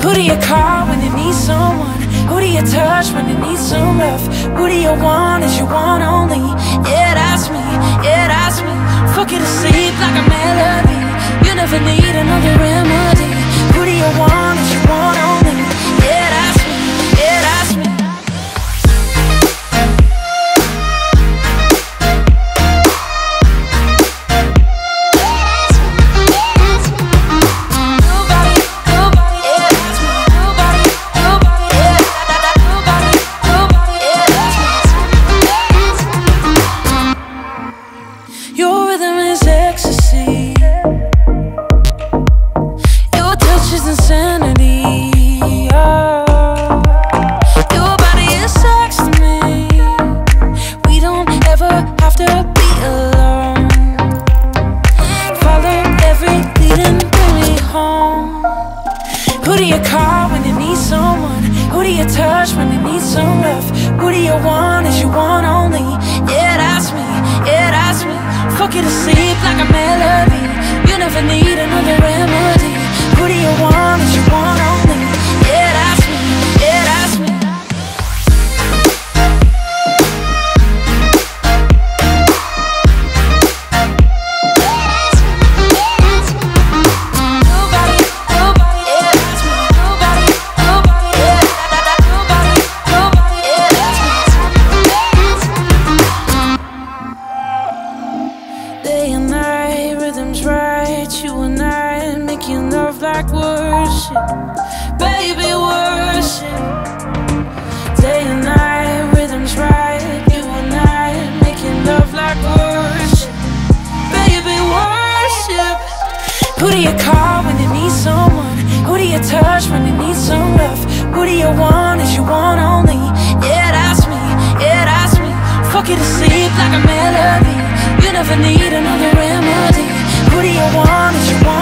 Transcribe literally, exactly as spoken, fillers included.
Who do you call when you need someone? Who do you touch when you need some love? Who do you want as you want only? Yeah, that's me, yeah, that's me. Fuck you to sleep like a melody. You never need another remedy. Who do you want as you want only? Yeah, that's me, yeah, that's me. Who do you call when you need someone? Who do you touch when you need some love? Who do you want as you want only? Yeah, that's me, yeah, that's me. Fuck you to sleep like a melody. You never need another remedy. Who do you want as you want only? Yeah, that's me, yeah, that's me. You and I making love like worship, baby, worship. Day and night, rhythms right. You and I making love like worship, baby, worship. Who do you call when you need someone? Who do you touch when you need some love? Who do you want as you want only? Yeah, that's me, yeah, that's me. Fuck you to sleep like a melody. You never need another remedy. Who do you want as you want?